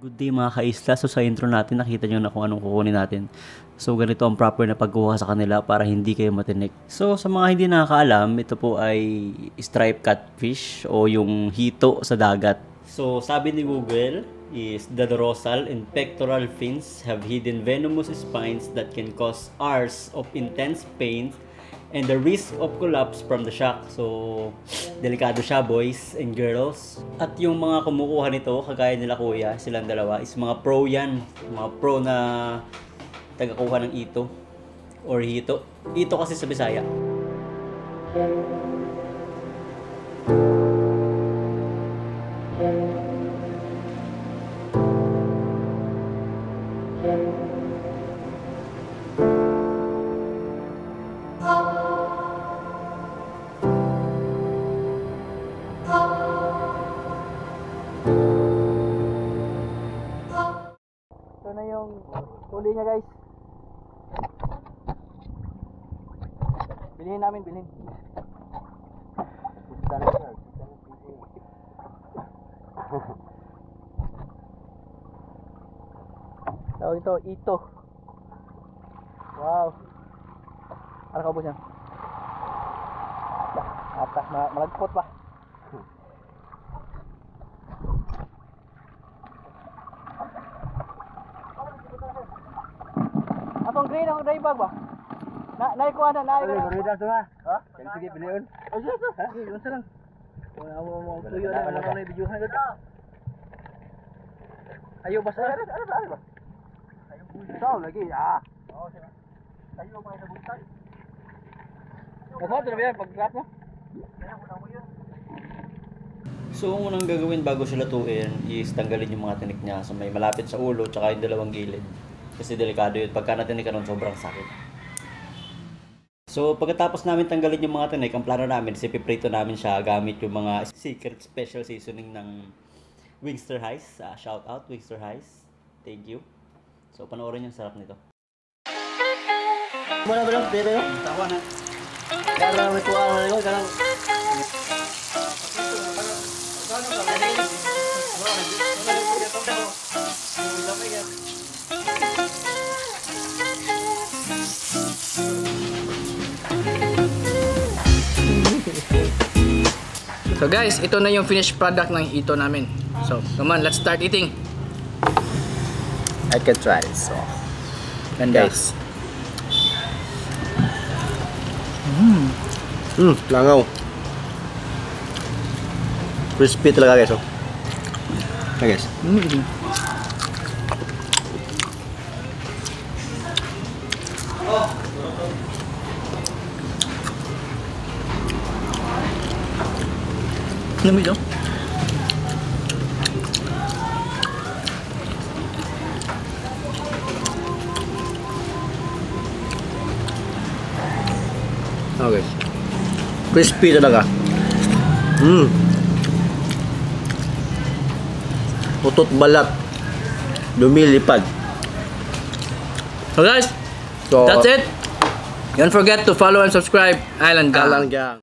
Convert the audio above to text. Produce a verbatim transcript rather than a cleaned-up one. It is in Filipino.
Good day mga kaisla. So sa intro natin, nakita nyo na kung anong kukunin natin. So ganito ang proper na pagkuha sa kanila para hindi kayo matinik. So sa mga hindi nakakaalam, ito po ay striped catfish o yung hito sa dagat. So sabi ni Google is the dorsal and pectoral fins have hidden venomous spines that can cause hours of intense pain and the risk of collapse from the shock. So, delikado siya, boys and girls. At yung mga kumukuha nito, kagaya nila kuya, silang dalawa, is mga pro yan. Mga pro na tagakuha ng ito or hito. Ito kasi sa Bisaya. Ito na yung huli niya, guys. Bilhin namin, bilhin. Tawag ito, ito. Wow. Ano ka po siya? Atas, malagpot pa. Atong green ang dry bag ba? Na naikuha na, naikuha. Ay, green na ha? Sige, sige, bilion. Oh, sige, sige, unsa lang. Wala mo mo tuyo na ano na videohan dito. Ayo basta. Ano ba? Ano ba? Ayo busaw lagi. Ah. Oh, sige. Ayo pa sa buntag. Kasi talaga pag-grab mo. Kaya mo na mo yun. So, ang unang gagawin bago sila tuin is tanggalin yung mga tinik niya sa may malapit sa ulo tsaka yung dalawang gilid. Kasi delikado yun. Pagka natinik ka nun, sobrang sakit. So, pagkatapos namin tanggalin yung mga tinik, ang plano namin is ipiprito namin siya gamit yung mga secret special seasoning ng Wingster Highs. Uh, shout out, Wingster Highs. Thank you. So, panoorin yung sarap nito. Muna ba lang? Dito yun? Tawa na. Kaya may tuwa na rin. Kaya So guys, ito na yung finished product ng ito namin. So, come on, let's start eating. I can try it. So, And guys. Mmm. Mmm, langaw. Crispy talaga guys. Oh. Okay, guys. Mm. Lamig oh. Okay. Crispy talaga. Mmm. Utot balat. Lumilipad. So guys, So, that's it. Don't forget to follow and subscribe Island Gang. Island Gang.